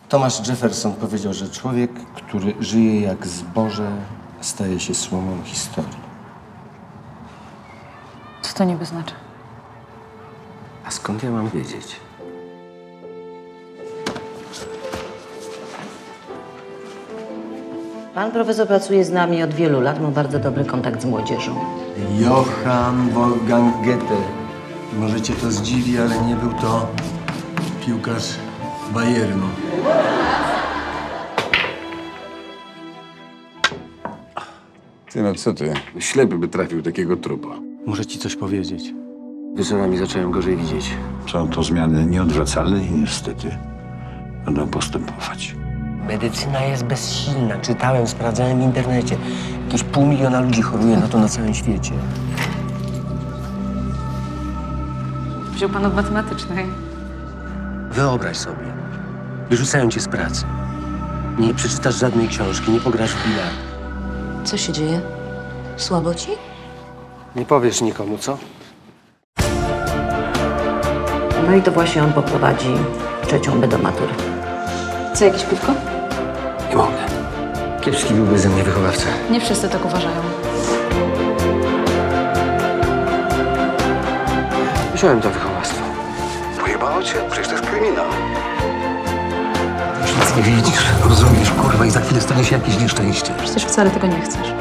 Thomas Jefferson powiedział, że człowiek, który żyje jak zboże, staje się słomą historii. Co to niby znaczy? A skąd ja mam wiedzieć? Pan profesor pracuje z nami od wielu lat, ma bardzo dobry kontakt z młodzieżą. Johann Wolfgang Goethe. Może cię to zdziwi, ale nie był to piłkarz Bayernu. Ty, no co ty? Ślepy by trafił takiego trupa. Muszę ci coś powiedzieć. Wieczorami zacząłem gorzej widzieć. Są to zmiany nieodwracalne i niestety będą postępować. Medycyna jest bezsilna. Czytałem, sprawdzałem w internecie. Jakieś 500 000 ludzi choruje na to na całym świecie. Wziął pan od matematycznej. Wyobraź sobie. Wyrzucają cię z pracy. Nie przeczytasz żadnej książki, nie pograsz w bilard. Co się dzieje? Słabo ci? Nie powiesz nikomu, co? No i to właśnie on poprowadzi trzecią B do matury. Co, jakieś piwko? Nie mogę. Kiepski byłby ze mnie wychowawca. Nie wszyscy tak uważają. Wziąłem to wychowawstwo. Pojebało cię? Przecież to jest kryminał. Już nic nie widzisz, rozumiesz, kurwa, i za chwilę stanie się jakieś nieszczęście. Przecież wcale tego nie chcesz.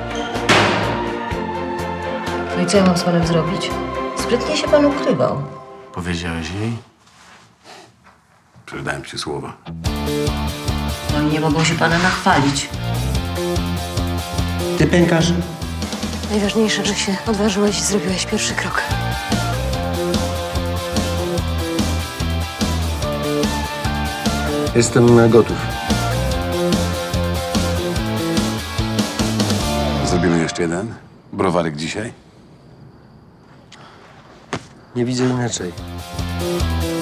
No i co ja mam z panem zrobić? Sprytnie się pan ukrywał. Powiedziałeś jej? Przydałem ci słowa. No i nie mogą się pana nachwalić. Ty pękasz? Najważniejsze, że się odważyłeś i zrobiłeś pierwszy krok. Jestem gotów. Zrobimy jeszcze jeden? Browarek dzisiaj? Nie widzę inaczej.